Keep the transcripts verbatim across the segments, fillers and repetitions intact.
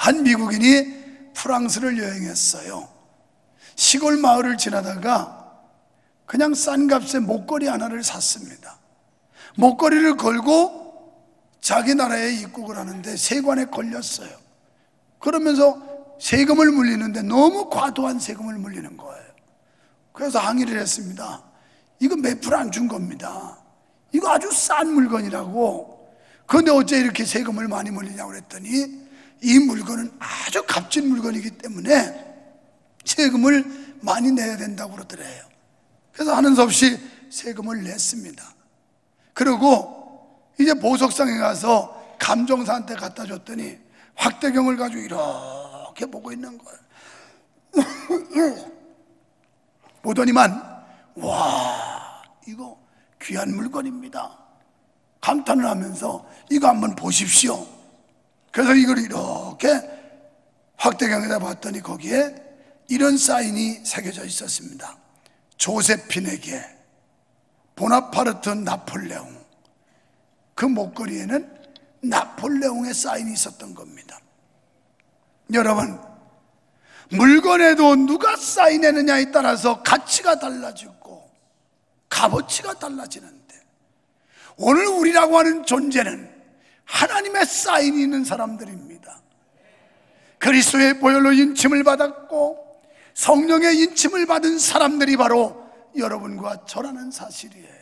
한 미국인이 프랑스를 여행했어요. 시골 마을을 지나다가 그냥 싼 값에 목걸이 하나를 샀습니다. 목걸이를 걸고 자기 나라에 입국을 하는데 세관에 걸렸어요. 그러면서 세금을 물리는데 너무 과도한 세금을 물리는 거예요. 그래서 항의를 했습니다. 이거 몇 프로 안 준 겁니다. 이거 아주 싼 물건이라고. 그런데 어째 이렇게 세금을 많이 물리냐고 그랬더니 이 물건은 아주 값진 물건이기 때문에 세금을 많이 내야 된다고 그러더래요. 그래서 하는 수 없이 세금을 냈습니다. 그리고 이제 보석상에 가서 감정사한테 갖다 줬더니 확대경을 가지고 이렇게 보고 있는 거예요. 보더니만 와, 이거 귀한 물건입니다. 감탄을 하면서 이거 한번 보십시오. 그래서 이걸 이렇게 확대경에다 봤더니 거기에 이런 사인이 새겨져 있었습니다. 조세핀에게 보나파르트 나폴레옹. 그 목걸이에는 나폴레옹의 사인이 있었던 겁니다. 여러분, 물건에도 누가 사인했느냐에 따라서 가치가 달라지고 값어치가 달라지는데, 오늘 우리라고 하는 존재는 하나님의 사인이 있는 사람들입니다. 그리스도의 보혈로 인침을 받았고 성령의 인침을 받은 사람들이 바로 여러분과 저라는 사실이에요.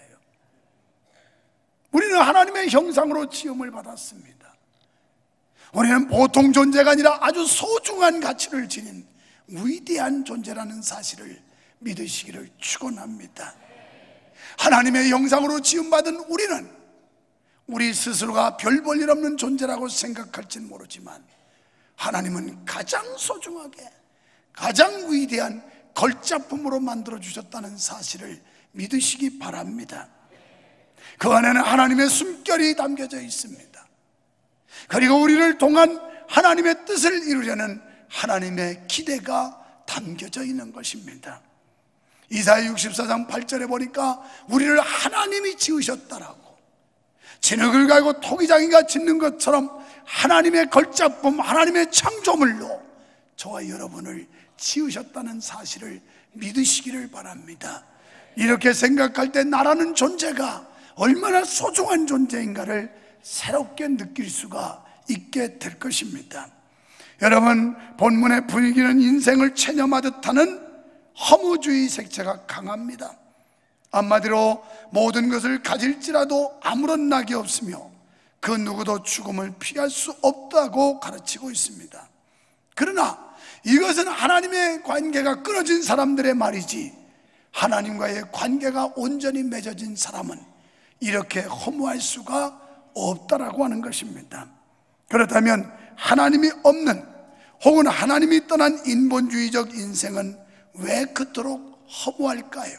우리는 하나님의 형상으로 지음을 받았습니다. 우리는 보통 존재가 아니라 아주 소중한 가치를 지닌 위대한 존재라는 사실을 믿으시기를 축원합니다. 하나님의 형상으로 지음받은 우리는 우리 스스로가 별 볼 일 없는 존재라고 생각할지는 모르지만 하나님은 가장 소중하게 가장 위대한 걸작품으로 만들어주셨다는 사실을 믿으시기 바랍니다. 그 안에는 하나님의 숨결이 담겨져 있습니다. 그리고 우리를 통한 하나님의 뜻을 이루려는 하나님의 기대가 담겨져 있는 것입니다. 이사야 육십사 장 팔 절에 보니까 우리를 하나님이 지으셨다라고, 진흙을 갈고 토기장이가 짓는 것처럼 하나님의 걸작품, 하나님의 창조물로 저와 여러분을 지으셨다는 사실을 믿으시기를 바랍니다. 이렇게 생각할 때 나라는 존재가 얼마나 소중한 존재인가를 새롭게 느낄 수가 있게 될 것입니다. 여러분, 본문의 분위기는 인생을 체념하듯 하는 허무주의 색채가 강합니다. 한마디로 모든 것을 가질지라도 아무런 낙이 없으며 그 누구도 죽음을 피할 수 없다고 가르치고 있습니다. 그러나 이것은 하나님의 관계가 끊어진 사람들의 말이지, 하나님과의 관계가 온전히 맺어진 사람은 이렇게 허무할 수가 없다라고 하는 것입니다. 그렇다면 하나님이 없는 혹은 하나님이 떠난 인본주의적 인생은 왜 그토록 허무할까요?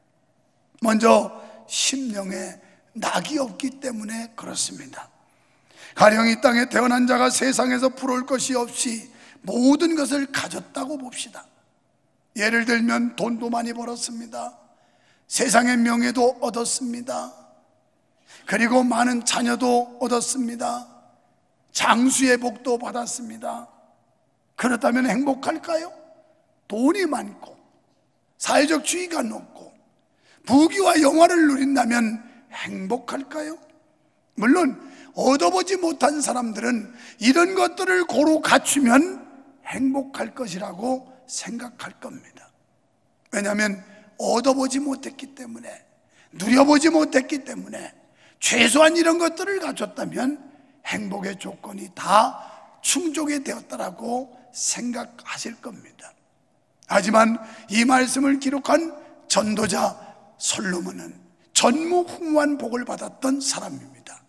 먼저 심령에 낙이 없기 때문에 그렇습니다. 가령 이 땅에 태어난 자가 세상에서 부러울 것이 없이 모든 것을 가졌다고 봅시다. 예를 들면 돈도 많이 벌었습니다. 세상의 명예도 얻었습니다. 그리고 많은 자녀도 얻었습니다. 장수의 복도 받았습니다. 그렇다면 행복할까요? 돈이 많고 사회적 지위가 높고 부귀와 영화를 누린다면 행복할까요? 물론 얻어보지 못한 사람들은 이런 것들을 고루 갖추면 행복할 것이라고 생각할 겁니다. 왜냐하면 얻어보지 못했기 때문에, 누려보지 못했기 때문에, 최소한 이런 것들을 갖췄다면 행복의 조건이 다 충족이 되었다라고 생각하실 겁니다. 하지만 이 말씀을 기록한 전도자 솔로몬은 전무후무한 복을 받았던 사람입니다.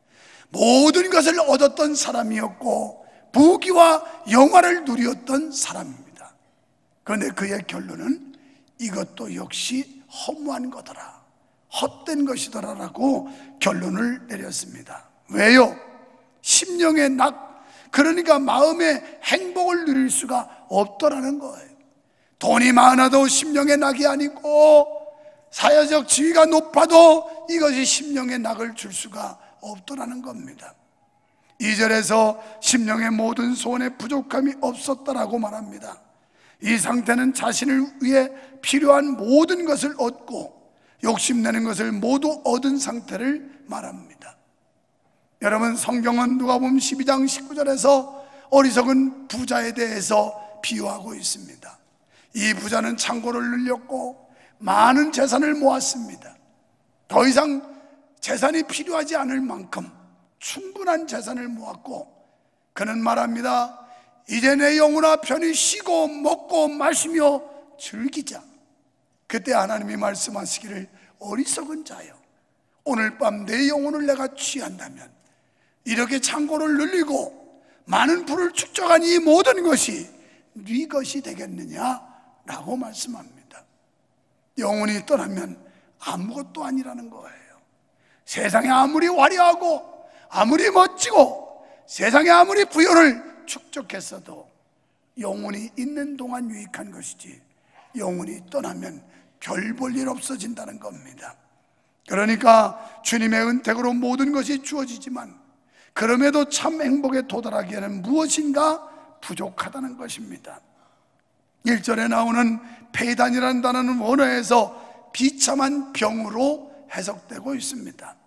모든 것을 얻었던 사람이었고 부귀와 영화를 누렸던 사람입니다. 그런데 그의 결론은 이것도 역시 허무한 거더라, 헛된 것이더라 라고 결론을 내렸습니다. 왜요? 심령의 낙, 그러니까 마음의 행복을 누릴 수가 없더라는 거예요. 돈이 많아도 심령의 낙이 아니고 사회적 지위가 높아도 이것이 심령의 낙을 줄 수가 없더라는 겁니다. 이 절에서 심령의 모든 소원에 부족함이 없었다라고 말합니다. 이 상태는 자신을 위해 필요한 모든 것을 얻고 욕심내는 것을 모두 얻은 상태를 말합니다. 여러분, 성경은 누가복음 십이 장 십구 절에서 어리석은 부자에 대해서 비유하고 있습니다. 이 부자는 창고를 늘렸고 많은 재산을 모았습니다. 더 이상 재산이 필요하지 않을 만큼 충분한 재산을 모았고 그는 말합니다. 이제 내 영혼아 편히 쉬고 먹고 마시며 즐기자. 그때 하나님이 말씀하시기를 어리석은 자여, 오늘 밤 내 영혼을 내가 취한다면 이렇게 창고를 늘리고 많은 부를 축적한 이 모든 것이 네 것이 되겠느냐라고 말씀합니다. 영혼이 떠나면 아무것도 아니라는 거예요. 세상에 아무리 화려하고 아무리 멋지고 세상에 아무리 부여를 축적했어도 영혼이 있는 동안 유익한 것이지 영혼이 떠나면 별 볼 일 없어진다는 겁니다. 그러니까 주님의 은택으로 모든 것이 주어지지만 그럼에도 참 행복에 도달하기에는 무엇인가 부족하다는 것입니다. 일 절에 나오는 폐단이라는 단어는 원어에서 비참한 병으로 해석되고 있습니다.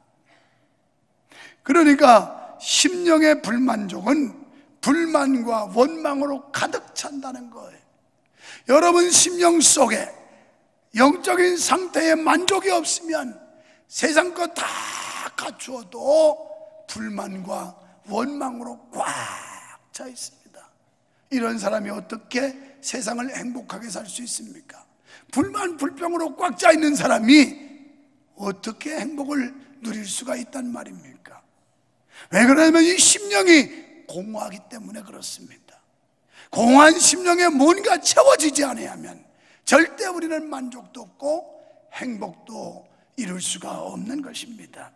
그러니까 심령의 불만족은 불만과 원망으로 가득 찬다는 거예요. 여러분 심령 속에 영적인 상태에 만족이 없으면 세상 것 다 갖추어도 불만과 원망으로 꽉 차 있습니다. 이런 사람이 어떻게 세상을 행복하게 살 수 있습니까? 불만 불평으로 꽉 차 있는 사람이 어떻게 행복을 누릴 수가 있단 말입니까? 왜 그러냐면 이 심령이 공허하기 때문에 그렇습니다. 공허한 심령에 뭔가 채워지지 않으면 절대 우리는 만족도 없고 행복도 이룰 수가 없는 것입니다.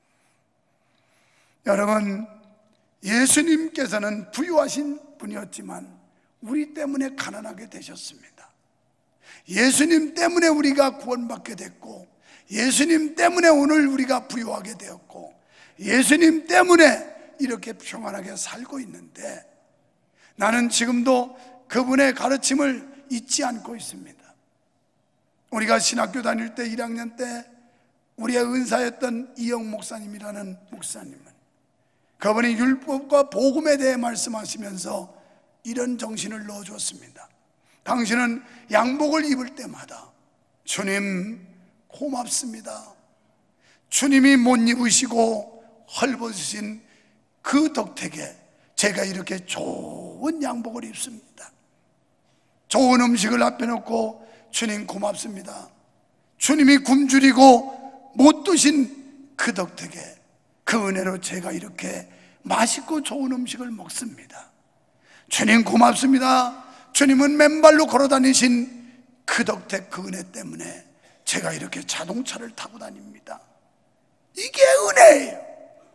여러분, 예수님께서는 부유하신 분이었지만 우리 때문에 가난하게 되셨습니다. 예수님 때문에 우리가 구원받게 됐고 예수님 때문에 오늘 우리가 부유하게 되었고 예수님 때문에 이렇게 평안하게 살고 있는데 나는 지금도 그분의 가르침을 잊지 않고 있습니다. 우리가 신학교 다닐 때 일 학년 때 우리의 은사였던 이영 목사님이라는 목사님은 그분이 율법과 복음에 대해 말씀하시면서 이런 정신을 넣어줬습니다. 당신은 양복을 입을 때마다 주님 고맙습니다. 주님이 못 입으시고 헐벗으신 그 덕택에 제가 이렇게 좋은 양복을 입습니다. 좋은 음식을 앞에 놓고 주님 고맙습니다. 주님이 굶주리고 못 드신 그 덕택에 그 은혜로 제가 이렇게 맛있고 좋은 음식을 먹습니다. 주님 고맙습니다. 주님은 맨발로 걸어 다니신 그 덕택 그 은혜 때문에 제가 이렇게 자동차를 타고 다닙니다. 이게 은혜예요.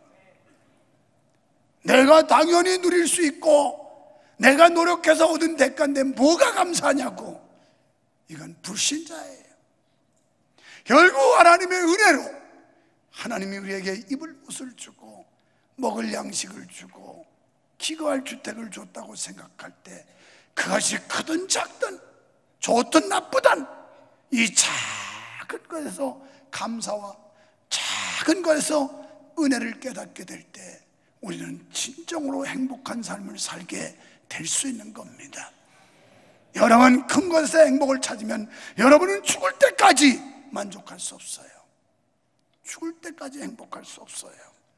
내가 당연히 누릴 수 있고 내가 노력해서 얻은 대가인데 뭐가 감사하냐고. 이건 불신자예요. 결국 하나님의 은혜로 하나님이 우리에게 입을 옷을 주고 먹을 양식을 주고 기거할 주택을 줬다고 생각할 때 그것이 크든 작든 좋든 나쁘든 이 작은 것에서 감사와 작은 것에서 은혜를 깨닫게 될 때 우리는 진정으로 행복한 삶을 살게 될 수 있는 겁니다. 여러분 큰 것에서 행복을 찾으면 여러분은 죽을 때까지 만족할 수 없어요. 죽을 때까지 행복할 수 없어요.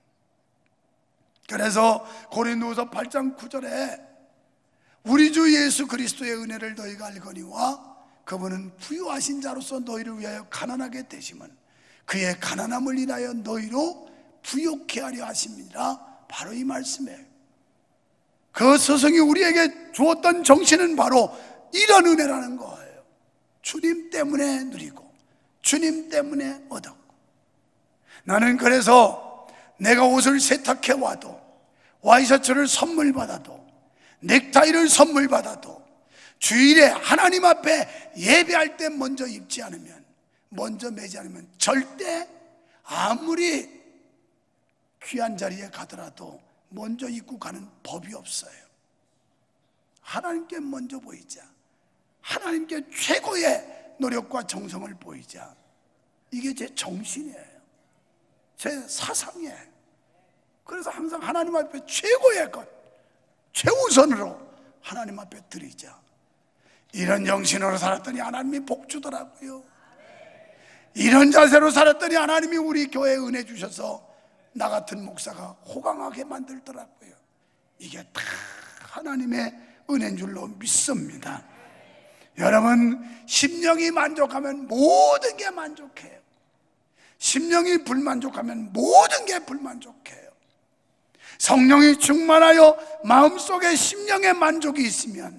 그래서 고린도후서 팔 장 구 절에 우리 주 예수 그리스도의 은혜를 너희가 알거니와 그분은 부유하신 자로서 너희를 위하여 가난하게 되심은 그의 가난함을 인하여 너희로 부욕케 하려 하심이라. 바로 이 말씀이에요. 그 스승이 우리에게 주었던 정신은 바로 이런 은혜라는 거예요. 주님 때문에 누리고 주님 때문에 얻었고. 나는 그래서 내가 옷을 세탁해 와도 와이셔츠를 선물 받아도 넥타이를 선물 받아도 주일에 하나님 앞에 예배할 때 먼저 입지 않으면 먼저 매지 않으면 절대 아무리 귀한 자리에 가더라도 먼저 입고 가는 법이 없어요. 하나님께 먼저 보이자, 하나님께 최고의 노력과 정성을 보이자. 이게 제 정신이에요, 제 사상이에요. 그래서 항상 하나님 앞에 최고의 것, 최우선으로 하나님 앞에 드리자. 이런 정신으로 살았더니 하나님이 복 주더라고요. 이런 자세로 살았더니 하나님이 우리 교회에 은혜 주셔서 나 같은 목사가 호강하게 만들더라고요. 이게 다 하나님의 은혜인 줄로 믿습니다. 여러분, 심령이 만족하면 모든 게 만족해요. 심령이 불만족하면 모든 게 불만족해요. 성령이 충만하여 마음속에 심령의 만족이 있으면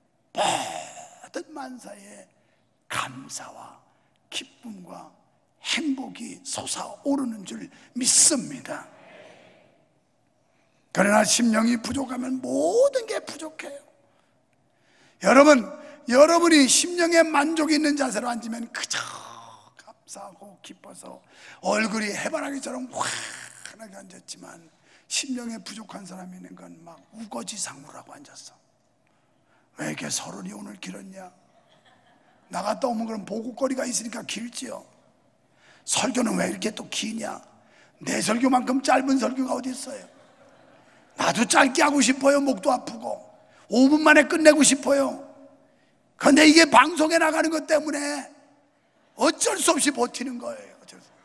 모든 만사에 감사와 기쁨과 행복이 솟아오르는 줄 믿습니다. 그러나 심령이 부족하면 모든 게 부족해요. 여러분, 여러분이 심령에 만족이 있는 자세로 앉으면 그저 감사하고 기뻐서 얼굴이 해바라기처럼 환하게 앉았지만, 심령에 부족한 사람이 있는 건 막 우거지상으로라고 앉았어. 왜 이렇게 서론이 오늘 길었냐? 나갔다 오면 그럼 보고거리가 있으니까 길지요. 설교는 왜 이렇게 또 기냐? 내 설교만큼 짧은 설교가 어디 있어요? 나도 짧게 하고 싶어요. 목도 아프고 오 분 만에 끝내고 싶어요. 그런데 이게 방송에 나가는 것 때문에 어쩔 수 없이 버티는 거예요. 어쩔 수.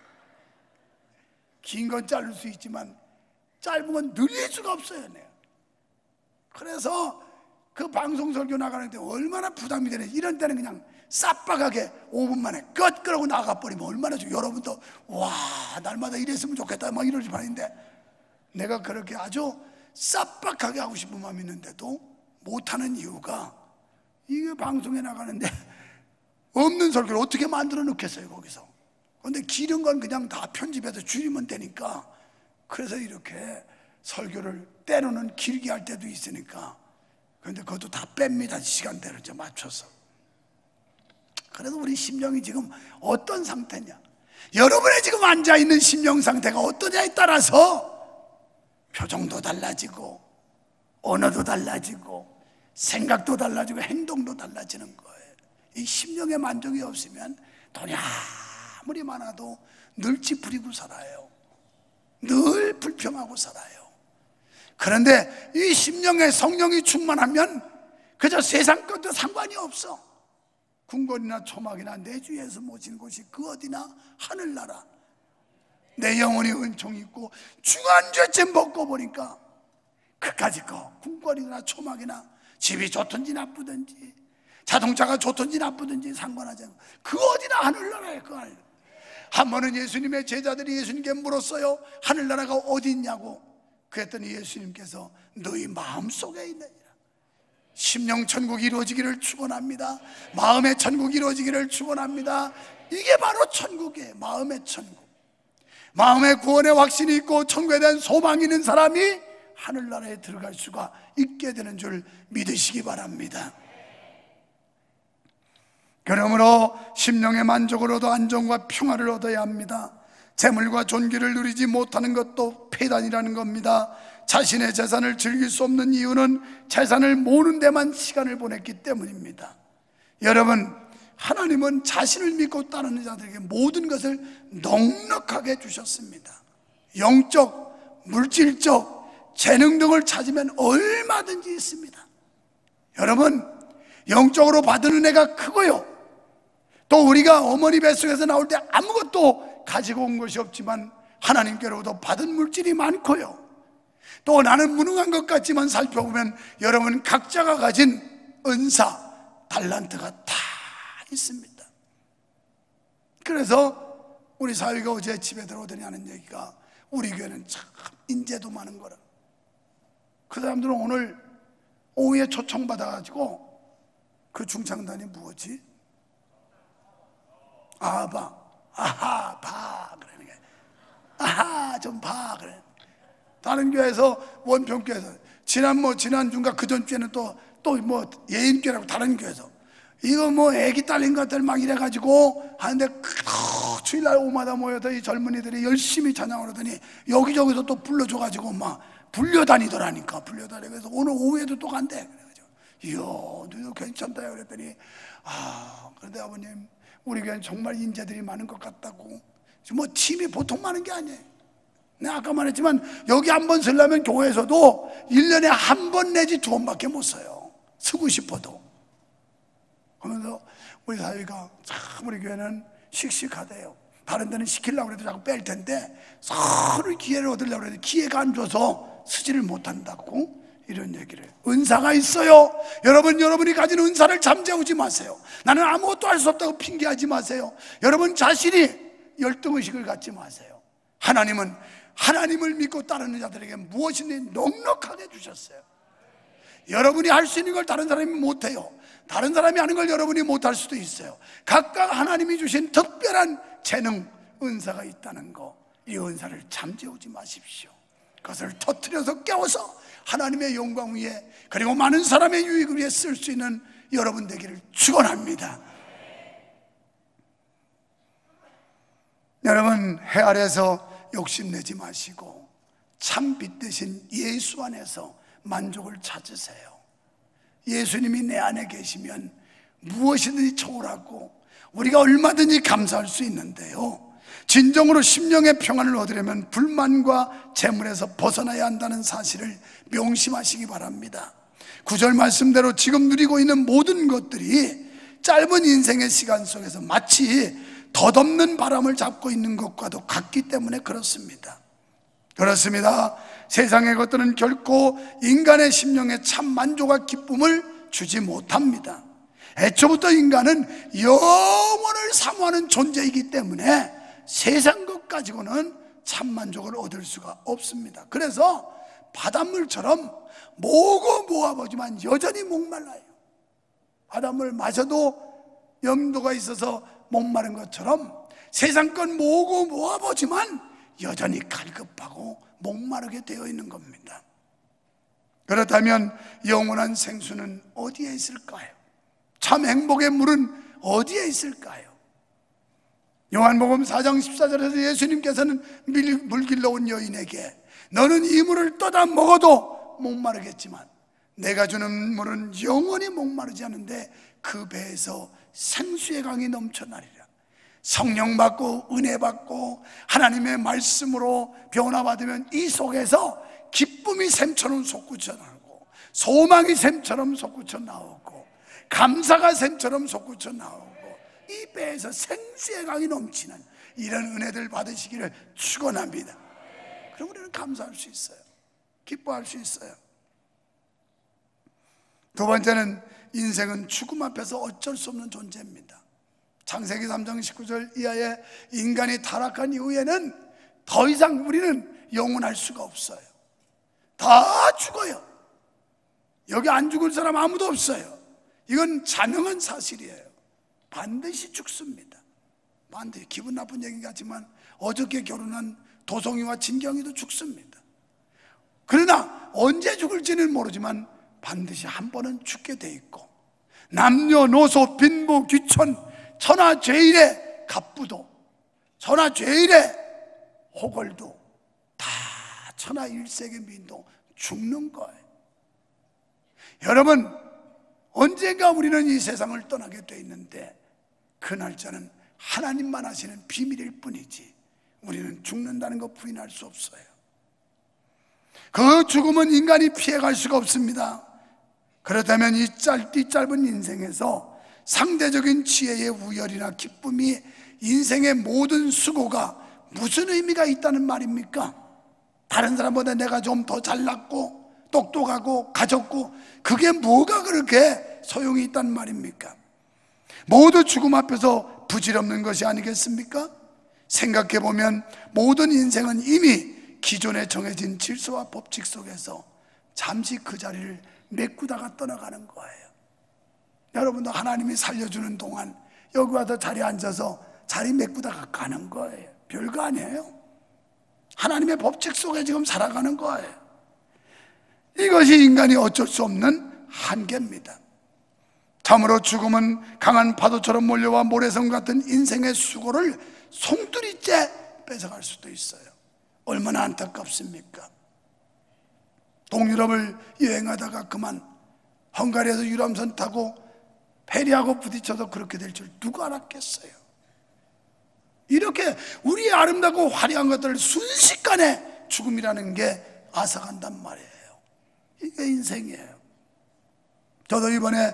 긴 건 자를 수 있지만 짧은 건 늘릴 수가 없어요. 내가. 그래서 그 방송 설교 나가는데 얼마나 부담이 되는, 이런 때는 그냥 싹박하게 오 분 만에 끝! 그러고 나가버리면 얼마나 좋아요. 여러분도 와, 날마다 이랬으면 좋겠다 막 이러지 말인데, 내가 그렇게 아주 싹박하게 하고 싶은 마음이 있는데도 못하는 이유가, 이게 방송에 나가는데 없는 설교를 어떻게 만들어 놓겠어요 거기서. 그런데 길은 건 그냥 다 편집해서 줄이면 되니까, 그래서 이렇게 설교를 때로는 길게 할 때도 있으니까. 그런데 그것도 다 뺍니다, 시간대를 좀 맞춰서. 그래서 우리 심령이 지금 어떤 상태냐, 여러분의 지금 앉아있는 심령 상태가 어떠냐에 따라서 표정도 달라지고 언어도 달라지고 생각도 달라지고 행동도 달라지는 거예요. 이 심령의 만족이 없으면 돈이 아무리 많아도 늘 찌푸리고 살아요. 늘 불평하고 살아요. 그런데 이 심령에 성령이 충만하면 그저 세상 것도 상관이 없어. 궁궐이나 초막이나 내 주에서 모신 곳이 그 어디나 하늘나라. 내 영혼이 은총이 있고 중한 죄쯤 벗고 보니까 그까짓 거, 궁궐이나 초막이나 집이 좋든지 나쁘든지 자동차가 좋든지 나쁘든지 상관하지 않고 그 어디나 하늘나라에 그 알. 한 번은 예수님의 제자들이 예수님께 물었어요. 하늘나라가 어디 있냐고. 그랬더니 예수님께서 너희 마음속에 있느니라. 심령 천국이 이루어지기를 축원합니다. 마음의 천국이 이루어지기를 축원합니다. 이게 바로 천국이에요. 마음의 천국. 마음의 구원의 확신이 있고 천국에 대한 소망이 있는 사람이 하늘나라에 들어갈 수가 있게 되는 줄 믿으시기 바랍니다. 그러므로 심령의 만족을 얻어 안정과 평화를 얻어야 합니다. 재물과 존귀를 누리지 못하는 것도 폐단이라는 겁니다. 자신의 재산을 즐길 수 없는 이유는 재산을 모으는 데만 시간을 보냈기 때문입니다. 여러분, 하나님은 자신을 믿고 따르는 자들에게 모든 것을 넉넉하게 주셨습니다. 영적, 물질적, 재능 등을 찾으면 얼마든지 있습니다. 여러분, 영적으로 받은 은혜가 크고요, 또 우리가 어머니 뱃속에서 나올 때 아무것도 가지고 온 것이 없지만 하나님께로부터 받은 물질이 많고요, 또 나는 무능한 것 같지만 살펴보면 여러분 각자가 가진 은사, 달란트가 다 있습니다. 그래서 우리 사위가 어제 집에 들어오더니 하는 얘기가, 우리 교회는 참 인재도 많은 거라. 그 사람들은 오늘 오후에 초청받아가지고 그 중창단이 무엇이? 아, 봐. 아하, 봐. 그러는 거야. 아하, 좀 봐. 그래. 다른 교회에서, 원평교회에서, 지난 뭐, 지난주인가 그전 주에는 또, 또 뭐, 예인교회라고 다른 교회에서, 이거 뭐, 애기 딸린 것들 막 이래가지고 하는데, 그 주일날 오마다 모여서 이 젊은이들이 열심히 찬양을 하더니, 여기저기서 또 불러줘가지고 막, 불려다니더라니까. 불려다니고 그래서 오늘 오후에도 또 간대. 그래가지고 이야 너도 괜찮다 그랬더니 아 그런데 아버님 우리 교회는 정말 인재들이 많은 것 같다고. 뭐 팀이 보통 많은 게 아니에요. 내가 아까 말했지만 여기 한 번 쓰려면 교회에서도 일 년에 한 번 내지 두 번밖에 못 써요. 쓰고 싶어도. 그러면서 우리 사위가 참 우리 교회는 씩씩하대요. 다른 데는 시키려고 해도 자꾸 뺄 텐데 서로 기회를 얻으려고 해도 기회가 안 줘서 쓰지를 못한다고 이런 얘기를 해요. 은사가 있어요. 여러분 여러분이 가진 은사를 잠재우지 마세요. 나는 아무것도 할 수 없다고 핑계하지 마세요. 여러분 자신이 열등의식을 갖지 마세요. 하나님은 하나님을 믿고 따르는 자들에게 무엇이든 넉넉하게 주셨어요. 여러분이 할 수 있는 걸 다른 사람이 못해요. 다른 사람이 하는 걸 여러분이 못할 수도 있어요. 각각 하나님이 주신 특별한 재능, 은사가 있다는 거, 이 은사를 잠재우지 마십시오. 그것을 터뜨려서 깨워서 하나님의 영광 위에 그리고 많은 사람의 유익을 위해 쓸 수 있는 여러분 되기를 축원합니다. 여러분 해 아래서 욕심내지 마시고 참 빛 대신 예수 안에서 만족을 찾으세요. 예수님이 내 안에 계시면 무엇이든지 초월하고 우리가 얼마든지 감사할 수 있는데요, 진정으로 심령의 평안을 얻으려면 불만과 재물에서 벗어나야 한다는 사실을 명심하시기 바랍니다. 구절 말씀대로 지금 누리고 있는 모든 것들이 짧은 인생의 시간 속에서 마치 덧없는 바람을 잡고 있는 것과도 같기 때문에 그렇습니다. 그렇습니다. 세상의 것들은 결코 인간의 심령에 참 만족과 기쁨을 주지 못합니다. 애초부터 인간은 영원을 사모하는 존재이기 때문에 세상 것 가지고는 참 만족을 얻을 수가 없습니다. 그래서 바닷물처럼 모고 모아보지만 여전히 목말라요. 바닷물 마셔도 염도가 있어서 목마른 것처럼 세상 건 모으고 모아보지만 여전히 갈급하고 목마르게 되어 있는 겁니다. 그렇다면 영원한 생수는 어디에 있을까요? 참 행복의 물은 어디에 있을까요? 요한복음 사 장 십사 절에서 예수님께서는 물 길러 온 여인에게 너는 이 물을 떠다 먹어도 목마르겠지만 내가 주는 물은 영원히 목마르지 않은데 그 배에서 생수의 강이 넘쳐나리라. 성령 받고 은혜 받고 하나님의 말씀으로 변화받으면 이 속에서 기쁨이 샘처럼 솟구쳐 나오고 소망이 샘처럼 솟구쳐 나오고 감사가 샘처럼 솟구쳐 나오고 이 배에서 생수의 강이 넘치는 이런 은혜들 받으시기를 축원합니다. 그럼 우리는 감사할 수 있어요. 기뻐할 수 있어요. 두 번째는 인생은 죽음 앞에서 어쩔 수 없는 존재입니다. 창세기 삼 장 십구 절 이하에 인간이 타락한 이후에는 더 이상 우리는 영원할 수가 없어요. 다 죽어요. 여기 안 죽을 사람 아무도 없어요. 이건 자명한 사실이에요. 반드시 죽습니다. 반드시. 기분 나쁜 얘기 같지만 어저께 결혼한 도송이와 진경이도 죽습니다. 그러나 언제 죽을지는 모르지만 반드시 한 번은 죽게 돼 있고 남녀노소 빈부 귀천 천하죄일의 갑부도 천하죄일의 호걸도 다 천하일색의 민도 죽는 거예요. 여러분 언젠가 우리는 이 세상을 떠나게 돼 있는데 그 날짜는 하나님만 아시는 비밀일 뿐이지 우리는 죽는다는 것 부인할 수 없어요. 그 죽음은 인간이 피해갈 수가 없습니다. 그렇다면 이 짧디 짧은 인생에서 상대적인 지혜의 우열이나 기쁨이 인생의 모든 수고가 무슨 의미가 있다는 말입니까? 다른 사람보다 내가 좀 더 잘났고 똑똑하고 가졌고 그게 뭐가 그렇게 소용이 있다는 말입니까? 모두 죽음 앞에서 부질없는 것이 아니겠습니까? 생각해보면 모든 인생은 이미 기존에 정해진 질서와 법칙 속에서 잠시 그 자리를 메꾸다가 떠나가는 거예요. 여러분도 하나님이 살려주는 동안 여기 와서 자리에 앉아서 자리 메꾸다가 가는 거예요. 별거 아니에요. 하나님의 법칙 속에 지금 살아가는 거예요. 이것이 인간이 어쩔 수 없는 한계입니다. 참으로 죽음은 강한 파도처럼 몰려와 모래성 같은 인생의 수고를 송두리째 뺏어갈 수도 있어요. 얼마나 안타깝습니까? 동유럽을 여행하다가 그만 헝가리에서 유람선 타고 페리하고 부딪혀서 그렇게 될 줄 누가 알았겠어요. 이렇게 우리의 아름답고 화려한 것들을 순식간에 죽음이라는 게 앗아간단 말이에요. 이게 인생이에요. 저도 이번에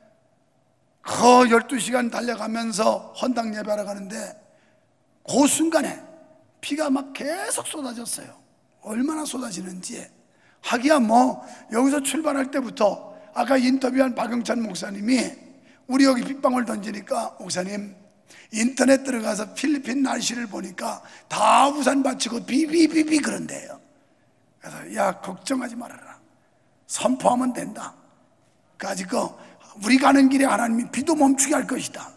그 열두 시간 달려가면서 헌당 예배하러 가는데 그 순간에 비가 막 계속 쏟아졌어요. 얼마나 쏟아지는지. 하기야 뭐 여기서 출발할 때부터 아까 인터뷰한 박영찬 목사님이 우리 여기 빗방울 던지니까 목사님 인터넷 들어가서 필리핀 날씨를 보니까 다 우산 받치고 비비비비 그런대요. 그래서 야 걱정하지 말아라, 선포하면 된다. 그러니까 우리 가는 길에 하나님이 비도 멈추게 할 것이다.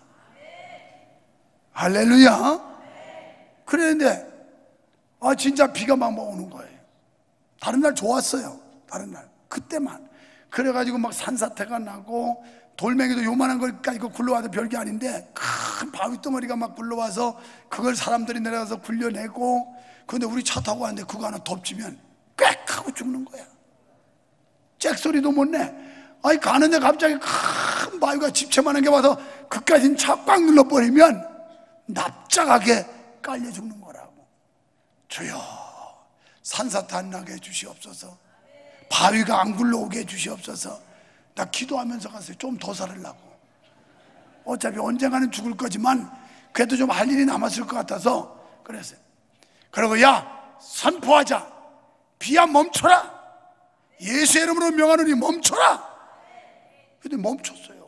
할렐루야. 그랬는데 아 진짜 비가 막 오는 거예요. 다른 날 좋았어요. 다른 날 그때만. 그래가지고 막 산사태가 나고 돌멩이도 요만한 걸 가지고 굴러와도 별게 아닌데 큰 바위덩어리가 막 굴러와서 그걸 사람들이 내려가서 굴려내고, 근데 우리 차 타고 왔는데 그거 하나 덮치면 꽥 하고 죽는 거야. 잭소리도 못 내. 아니 가는데 갑자기 큰 바위가 집채만한 게 와서 그까진 차 꽉 눌러버리면 납작하게 깔려 죽는 거라고. 주여 산사태 안 나게 해주시옵소서. 바위가 안 굴러오게 해주시옵소서. 나 기도하면서 갔어요. 좀 더 살으려고. 어차피 언젠가는 죽을 거지만 그래도 좀 할 일이 남았을 것 같아서 그랬어요. 그리고 야 선포하자. 비야 멈춰라. 예수의 이름으로 명하노니 멈춰라. 근데 멈췄어요.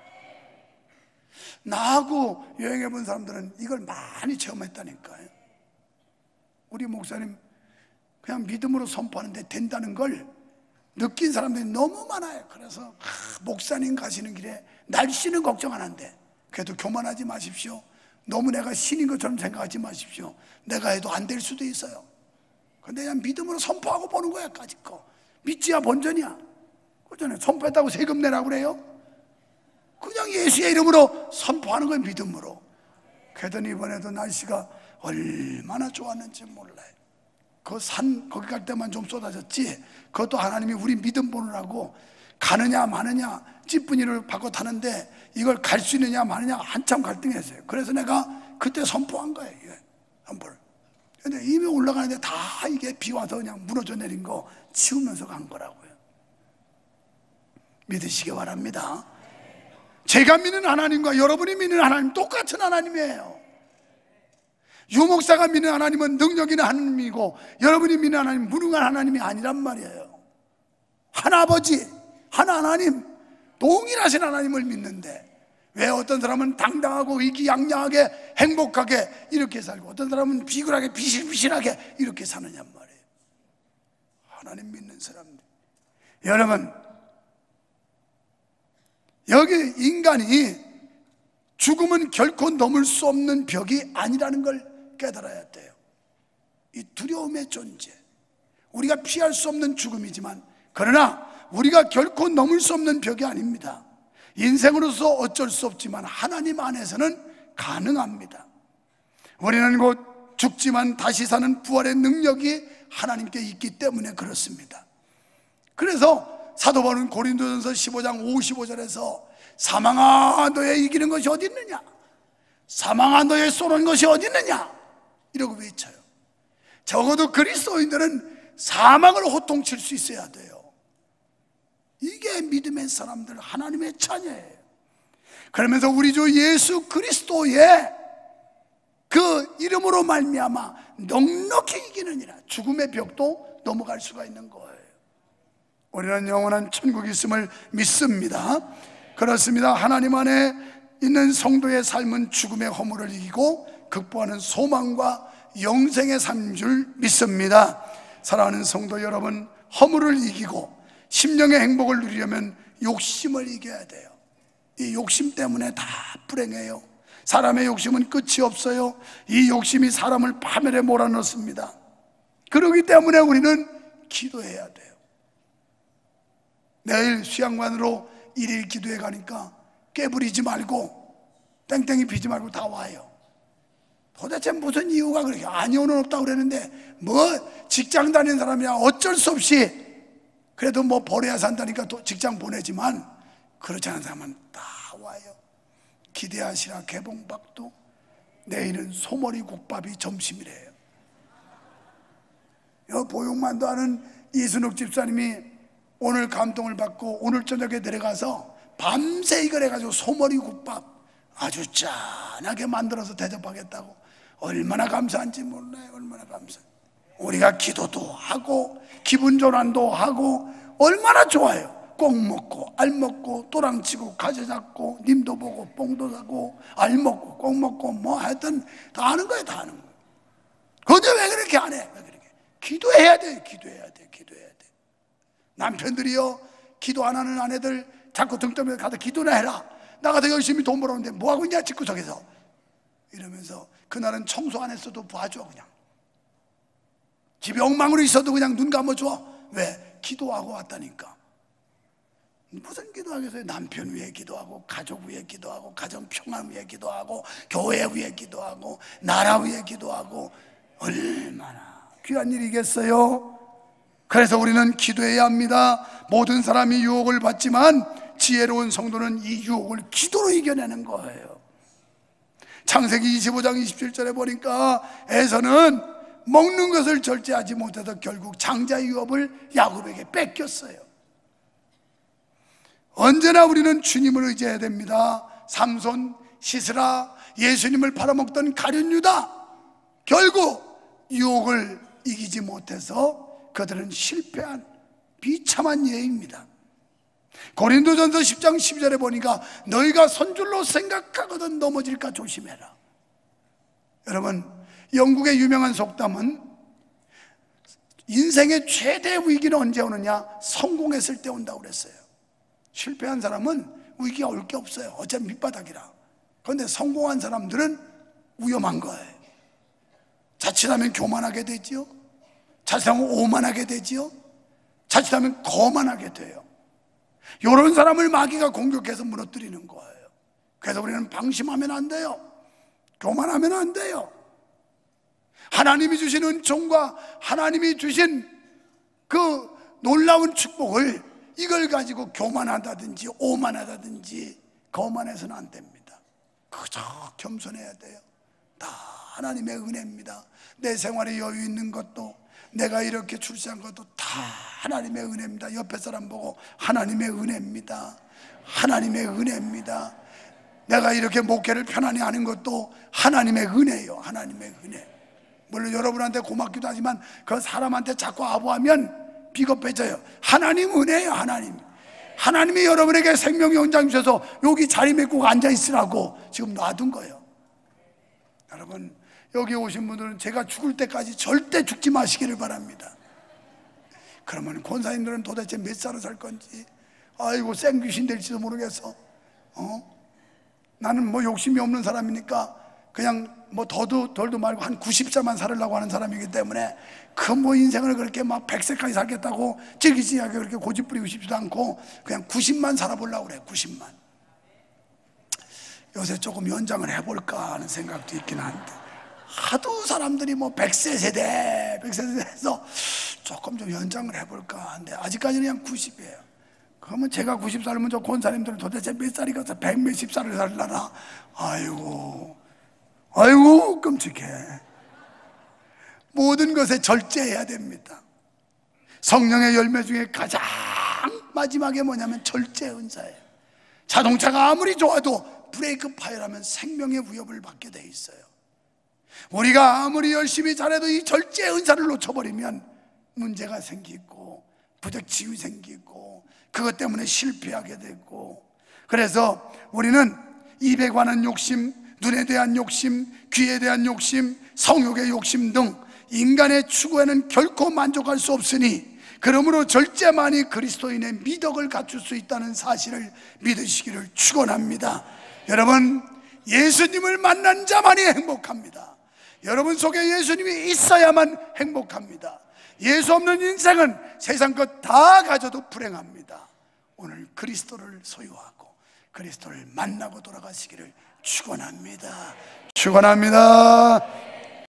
나하고 여행해 본 사람들은 이걸 많이 체험했다니까요. 우리 목사님 그냥 믿음으로 선포하는데 된다는 걸 느낀 사람들이 너무 많아요. 그래서 아, 목사님 가시는 길에 날씨는 걱정 안 한대. 그래도 교만하지 마십시오. 너무 내가 신인 것처럼 생각하지 마십시오. 내가 해도 안 될 수도 있어요. 근데 그냥 믿음으로 선포하고 보는 거야. 까짓 거 믿지야 본전이야. 그전에 선포했다고 세금 내라고 그래요? 그냥 예수의 이름으로 선포하는 거예요. 믿음으로. 그러더니 이번에도 날씨가 얼마나 좋았는지 몰라요. 그 산 거기 갈 때만 좀 쏟아졌지, 그것도 하나님이 우리 믿음 보느라고 가느냐 마느냐 찌뿌니를 바꿔 타는데 이걸 갈 수 있느냐 마느냐 한참 갈등했어요. 그래서 내가 그때 선포한 거예요. 선포를. 근데 이미 올라가는데 다 이게 비 와서 그냥 무너져 내린 거 치우면서 간 거라고요. 믿으시기 바랍니다. 제가 믿는 하나님과 여러분이 믿는 하나님 똑같은 하나님이에요. 유목사가 믿는 하나님은 능력 있는 하나님이고 여러분이 믿는 하나님은 무능한 하나님이 아니란 말이에요. 하나아버지, 하나하나님, 동일하신 하나님을 믿는데 왜 어떤 사람은 당당하고 의기양양하게 행복하게 이렇게 살고 어떤 사람은 비굴하게 비실비실하게 이렇게 사느냐 말이에요. 하나님 믿는 사람들. 여러분, 여기 인간이 죽음은 결코 넘을 수 없는 벽이 아니라는 걸 깨달아야 돼요. 이 두려움의 존재, 우리가 피할 수 없는 죽음이지만 그러나 우리가 결코 넘을 수 없는 벽이 아닙니다. 인생으로서 어쩔 수 없지만 하나님 안에서는 가능합니다. 우리는 곧 죽지만 다시 사는 부활의 능력이 하나님께 있기 때문에 그렇습니다. 그래서 사도 바울은 고린도전서 십오 장 오십오 절에서 사망아 너의 이기는 것이 어디 있느냐, 사망아 너의 쏘는 것이 어디 있느냐 이러고 외쳐요. 적어도 그리스도인들은 사망을 호통칠 수 있어야 돼요. 이게 믿음의 사람들 하나님의 자녀예요. 그러면서 우리 주 예수 그리스도의 그 이름으로 말미암아 넉넉히 이기느니라. 죽음의 벽도 넘어갈 수가 있는 거예요. 우리는 영원한 천국이 있음을 믿습니다. 그렇습니다. 하나님 안에 있는 성도의 삶은 죽음의 허물을 이기고 극복하는 소망과 영생의 삶인 줄 믿습니다. 사랑하는 성도 여러분, 허물을 이기고 심령의 행복을 누리려면 욕심을 이겨야 돼요. 이 욕심 때문에 다 불행해요. 사람의 욕심은 끝이 없어요. 이 욕심이 사람을 파멸에 몰아넣습니다. 그렇기 때문에 우리는 기도해야 돼요. 내일 수양관으로 일일 기도회 가니까 깨부리지 말고 땡땡이 피지 말고 다 와요. 도대체 무슨 이유가 그렇게 아니오는 없다고 그랬는데 뭐 직장 다니는 사람이야 어쩔 수 없이 그래도 뭐 벌어야 산다니까 또 직장 보내지만 그렇지 않은 사람은 다 와요. 기대하시라 개봉박도 내일은 소머리 국밥이 점심이래요. 여 보육만도 하는 이순옥 집사님이 오늘 감동을 받고 오늘 저녁에 내려가서 밤새 이걸 해가지고 소머리 국밥 아주 짠하게 만들어서 대접하겠다고. 얼마나 감사한지 몰라요. 얼마나 감사. 우리가 기도도 하고 기분 전환도 하고 얼마나 좋아요. 꼭 먹고 알 먹고 또랑치고 가지 잡고 님도 보고 뽕도 사고 알 먹고 꼭 먹고 뭐 하여튼 다 하는 거예요. 다 하는 거예요. 근데 왜 그렇게 안 해? 왜 그렇게? 기도해야 돼. 기도해야 돼. 기도해야 돼. 남편들이요 기도 안 하는 아내들 자꾸 등 떠면서 가서 기도나 해라. 나가서 열심히 돈 벌었는데 뭐하고 있냐 집구석에서 이러면서 그날은 청소 안 했어도 봐줘. 그냥 집에 엉망으로 있어도 그냥 눈 감아줘. 왜? 기도하고 왔다니까. 무슨 기도하겠어요? 남편 위해 기도하고 가족 위해 기도하고 가정 평안 위해 기도하고 교회 위해 기도하고 나라 위해 기도하고 얼마나 귀한 일이겠어요? 그래서 우리는 기도해야 합니다. 모든 사람이 유혹을 받지만 지혜로운 성도는 이 유혹을 기도로 이겨내는 거예요. 창세기 이십오 장 이십칠 절에 보니까 에서는 먹는 것을 절제하지 못해서 결국 장자의 유업을 야곱에게 뺏겼어요. 언제나 우리는 주님을 의지해야 됩니다. 삼손, 시스라, 예수님을 팔아먹던 가룟 유다, 결국 유혹을 이기지 못해서 그들은 실패한 비참한 예입니다. 고린도전서 십 장 십이 절에 보니까 너희가 선줄로 생각하거든 넘어질까 조심해라. 여러분, 영국의 유명한 속담은 인생의 최대 위기는 언제 오느냐? 성공했을 때 온다고 그랬어요. 실패한 사람은 위기가 올 게 없어요. 어차피 밑바닥이라. 그런데 성공한 사람들은 위험한 거예요. 자칫하면 교만하게 되지요. 자칫하면 오만하게 되지요. 자칫하면 거만하게 돼요. 이런 사람을 마귀가 공격해서 무너뜨리는 거예요. 그래서 우리는 방심하면 안 돼요. 교만하면 안 돼요. 하나님이 주신 은총과 하나님이 주신 그 놀라운 축복을 이걸 가지고 교만하다든지 오만하다든지 거만해서는 안 됩니다. 그저 겸손해야 돼요. 다 하나님의 은혜입니다. 내 생활에 여유 있는 것도, 내가 이렇게 출세한 것도 다 하나님의 은혜입니다. 옆에 사람 보고 하나님의 은혜입니다. 하나님의 은혜입니다. 내가 이렇게 목회를 편안히 하는 것도 하나님의 은혜예요. 하나님의 은혜. 물론 여러분한테 고맙기도 하지만 그 사람한테 자꾸 아부하면 비겁해져요. 하나님 은혜예요. 하나님. 하나님이 여러분에게 생명의 연장 주셔서 여기 자리맺고 앉아있으라고 지금 놔둔 거예요. 여러분, 여기 오신 분들은 제가 죽을 때까지 절대 죽지 마시기를 바랍니다. 그러면 권사님들은 도대체 몇 살을 살 건지, 아이고 생귀신 될지도 모르겠어. 어? 나는 뭐 욕심이 없는 사람이니까 그냥 뭐 더도 덜도 말고 한 구십 살만 살으려고 하는 사람이기 때문에 그 뭐 인생을 그렇게 막 백 세까지 살겠다고 찔기찔하게 그렇게 고집 부리고 싶지도 않고 그냥 구십만 살아보려고 그래. 구십만. 요새 조금 연장을 해볼까 하는 생각도 있긴 한데, 하도 사람들이 뭐 백 세 세대 백 세 세대에서 조금 좀 연장을 해볼까 하는데 아직까지는 그냥 구십이에요 그러면 제가 구십 살이면 저 권사님들은 도대체 몇 살이 가서 백 몇십 살을 살라나. 아이고 아이고 끔찍해. 모든 것에 절제해야 됩니다. 성령의 열매 중에 가장 마지막에 뭐냐면 절제 은사예요. 자동차가 아무리 좋아도 브레이크 파열하면 생명의 위협을 받게 돼 있어요. 우리가 아무리 열심히 잘해도 이 절제 은사를 놓쳐버리면 문제가 생기고 부적지휘 생기고 그것 때문에 실패하게 되고, 그래서 우리는 입에 관한 욕심, 눈에 대한 욕심, 귀에 대한 욕심, 성욕의 욕심 등 인간의 추구에는 결코 만족할 수 없으니, 그러므로 절제만이 그리스도인의 미덕을 갖출 수 있다는 사실을 믿으시기를 축원합니다. 여러분, 예수님을 만난 자만이 행복합니다. 여러분 속에 예수님이 있어야만 행복합니다. 예수 없는 인생은 세상 것 다 가져도 불행합니다. 오늘 그리스도를 소유하고 그리스도를 만나고 돌아가시기를 축원합니다. 축원합니다.